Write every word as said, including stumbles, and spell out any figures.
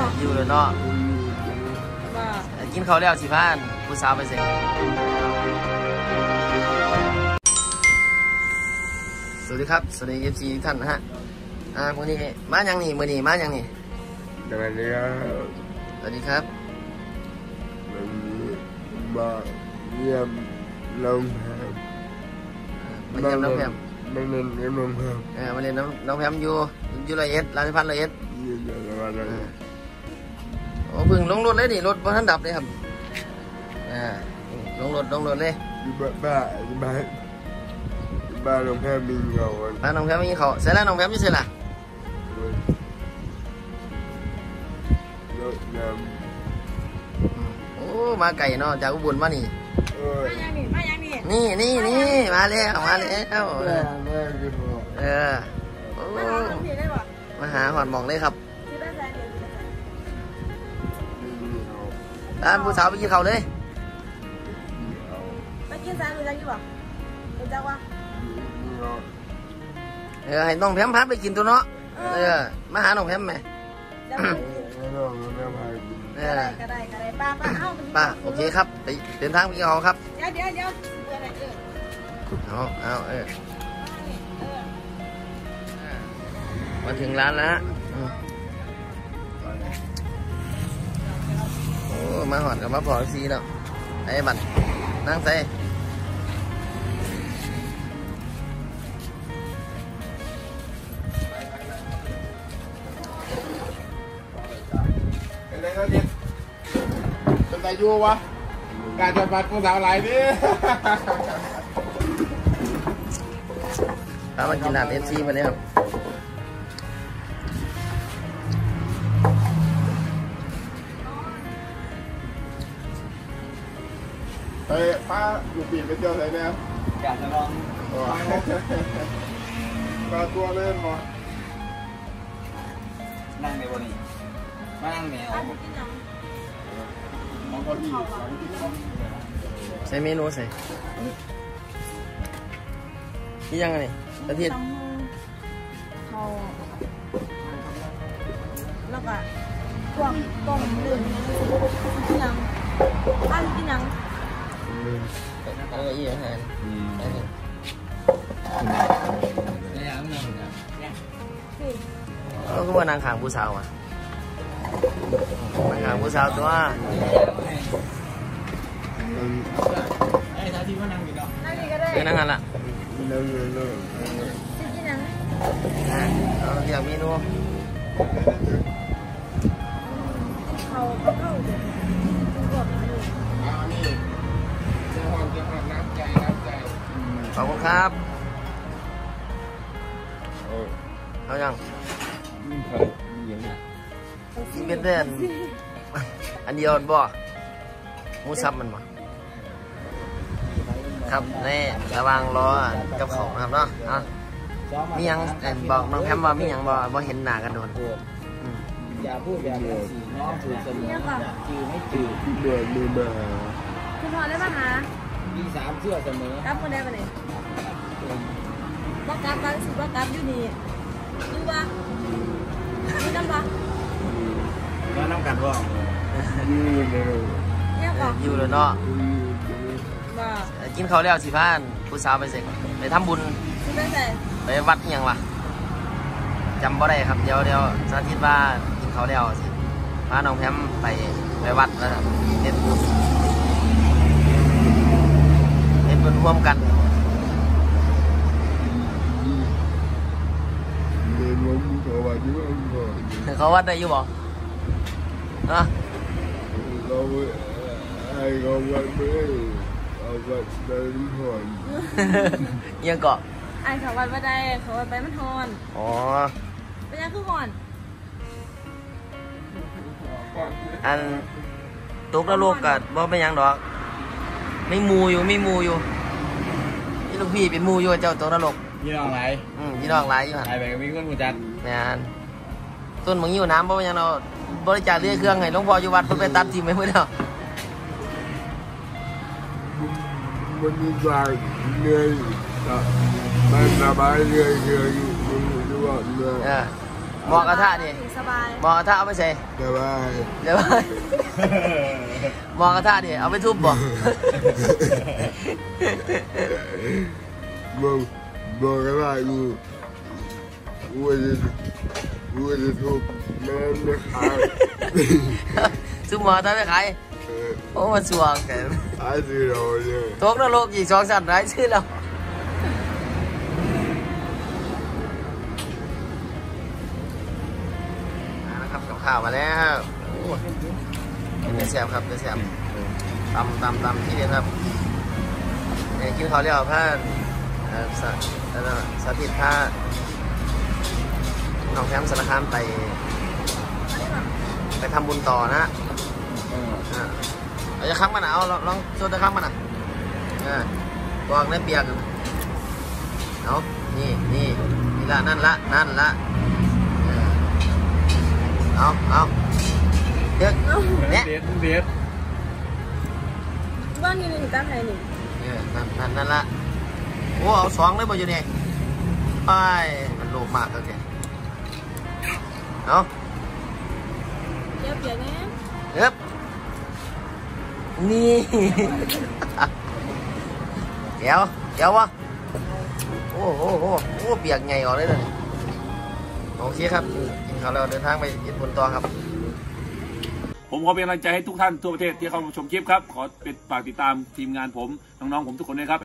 อยู่เลยเนาะกินข้าวแล้วสิพานผู้สาวไปเสร็จสวัสดีครับสวัสดีเอฟซีท่านนะฮะอ่าวันนี้มาอย่างนี้มือนี้มาอย่างนี้สวัสดีครับสวัสดีครับวันนี้มาเยี่ยมน้องแพมมาเยี่ยมน้องแพมมาเล่นกับน้องแพมเออมาเล่นน้องน้องแพมอยู่อยู่ร้อยเอ็ดราชพัฒน์ร้อยเอ็ดโอ้พึ่งลงรถเลยดิรถบนทันดับเลยครับอ่าลงรถลงรถเลยบ้าบ้าบ้าบ้าน้องแพมมีเขาบ้านน้องแพมมีเขาเสร็จแล้วน้องแพมจะเสร็จละโอ้มาไก่เนาะจากอุบลมานี่นี่นี่นี่มาแล้วมาแล้วเออมาหาหอดหมองเลยครับด้านผู้สาวไปกินเขาเลยไปกินสายรู้จักอยู่บ่รู้จักวะเออให้น้องแพมพัดไปกินตัวเนาะเออมาหาน้องแพมไหมก็ได้ก็ได้ก็ได้ป้าป้าเอ้าป้าโอเคครับไปเดินทางไปกินเขาครับเดี๋ยวเดี๋ยวเดี๋ยวเอาเอาเออมาถึงร้านแล้วโอ้มาหอดกับมาพอซีแล้วไอ้บัตรนั่งใส่เป็นไงอยู่วะการจะปัดผู้สาวไหลนี่ตามมากินร้านเอฟซีมาเลยครับไปป้าอยู่ปีนไปเที่ยวไหนเนี่ยอยากจะลองปลาตัวเล่นมั้งนั่งในวันนี้มานั่งแมวมองเขาดีใส่เมนูใส่ที่ยังไงกระเทียมเขาแล้วก็พวกต้มเลือดกินยังอันกินยังเอออีอาหารเราก็มานางขางผู้สาวอ่ะนางขางผู้สาวตัวไอ้ท่าที่ว่านั่งอยู่ดอกนั่งนี่ก็ได้เดี๋ยวนั่งกันละนั่งเลยนั่งกินยังเราเรียกเมนูเขาเขาเข้าเดี๋ยวพวกนี้อ่านี่เจ้าห้องเจ้าห้องน้ำใจน้ำใจขอบคุณครับเอายังเป็นเรื่องอันเดียวบ่มูซับมันบ่ครับนี่ระวังล้อกับของครับเนาะอ่ะมียังบอกน้องแพมว่ามียังบ่บ่เห็นหน้ากันโดนอย่าพูดอย่าพูดน้องพูดเสมอจืดไม่จืดเบื่อเบื่อเบื่อคุณพอได้ป่ะฮะมีสามเชื่อเสมอกับคนได้ป่ะเนี่ยบอกกับกันสิบอกกับอยู่นี่อยู่ป่ะอยู่น้ำป่ะแล้วน้ำกันว่าอยู่เลยเนาะกินข้าวแล้วสิพานผู้สาวไปเสร็จไปทำบุญไปวัดยังวะจำบ่ได้ครับเดี๋ยวเดี๋ยวสาธิตว่ากินข้าวแล้วสิพาน้องแพมไปไปวัดแล้วเฮ็ดบุญเฮ็ดบุญร่วมกันเขาวัดได้อยู่บ่ฮะไอ้เขาวัดไม่เอาวัดได้ทุกคนยังเกาะไอ้เขาวัดไม่ได้เขาวัดไปมันทอนอ๋อเป็นยังคือก่อนอันตกแล้วโลกกัดบ่เป็นยังดอกไม่มูอยู่ไม่มูอยู่นี่ลูกพี่เป็นมูอยู่เจ้าตกนรกยี่น้องไรอืมยี่น้องไรอยู่ฮะไรไปก็มีคนมูจัดแม่นต้นมึงอยู่น้ำบ่เป็นยังเราบริจาคเรือเครื่องให้หลวงพ่ออยู่วัดเพิ่นไปตัดทิ่มไปเมื่อเดียวมันมีบางเหนื่อยมันสบายเหนื่อยเหนื่อยอยู่ด้วยเหนื่อยหมอกระทะนี่สบายหมอกระทะเอาไปใส่แต่ว่าเดี๋ยวหมอกระทะนี่เอาไปทุบบ่บอกบอกกันว่ากูกูจะกูจะทุบแม่ไม่ขายทุบหมอกระทะไปขายโอ้มันสวงแกขายสิเราเนี่ยตกนรกอีกสองสัตว์หลายชื่อแล้วนะครับกับข้าวมาแล้วเป็นเนื้อแซ่บครับเนื้อแซ่บตำตำตำที่เด็ดครับเนี่ยกินข้าวเรียวผ้าสสถิตผ้าน้องแพมสารคามไปไปทำบุญต่อนะเราจะค้างมันเอาลองโซดาค้างมันอ่ะบอกในเปียกเอานี่นี่นี่ละนั่นละนั่นละเอาเอาเด็กเนี่ยเด็ดเด็ดบ้านนี้หนึ่งตั้งไหนหนึ่งนั่นนั่นนั่นละโอ้เอาสองเลยบ่อยู่นี่ไปมันโลภมากเลยแกเอาเดี๋ยวเปลี่ยนนี้เอ๊บนี่เดี๋ยวเดี๋ยววะโอ้โหโอ้โหเปียกไงออกเลยเลยโอเคครับกินข้าวแล้วเดินทางไปญี่ปุ่นต่อครับผมขอเป็นกำลังใจให้ทุกท่านทั่วประเทศที่เข้ามาชมคลิปครับ ขอเป็นฝากติดตามทีมงานผม น้องๆผมทุกคนด้วยครับ